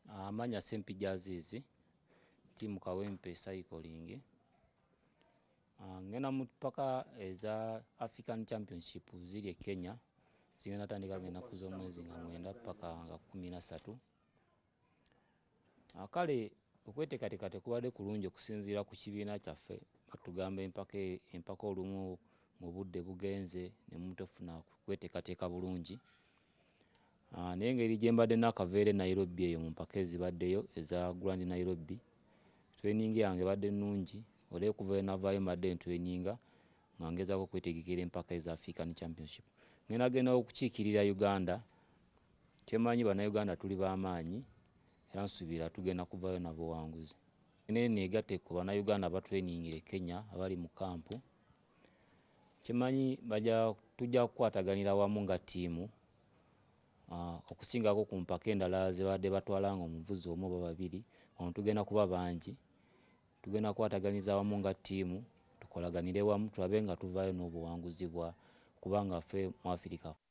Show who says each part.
Speaker 1: Amanya Sempijja Azizi, timu Kawempe Cycling. Ngena mu ppaka eza African Championship ziri e Kenya, zigenda tandika ennaku z'omwezi nga 9 ppaka nga 13. Kale okweteekateeka tekubadde kulungi okusinziira ku kibiina kyaffe, batugamba empaka olumu mu budde bugenze ne mutofuna kweteekateeka bulungi. Naye engeri gye mbadde n'akaveera Nairobi eyo mu mpaka ezibaddeyo eza Grand Nairobi, training yange badde nnungi, olwo okuva navaayo mbadde ntreninga nga ngezaako okwetegekera empaka eza African Championship. Ngenda okukiikirira Uganda, kyemanyi Bannayuganda tuli b'amaanyi era nsuubira tugenda kuvaayo na buwanguzi. Neegatte ku Bannayuganda abatrainingira e Kenya abali mu kampu, kyemanyi tujja kukwataganira wamu nga ttiimu. Okusingako ku mpaka endala zibadde batwala nga omuvuzi omu oba babiri, ono tugenda kuba bangi. Tugenda kukwataganiza wamu nga ttiimu, tukolaganire wamu tulabe nga tuvaayo n'obuwanguzi kubanga ffe mu Africa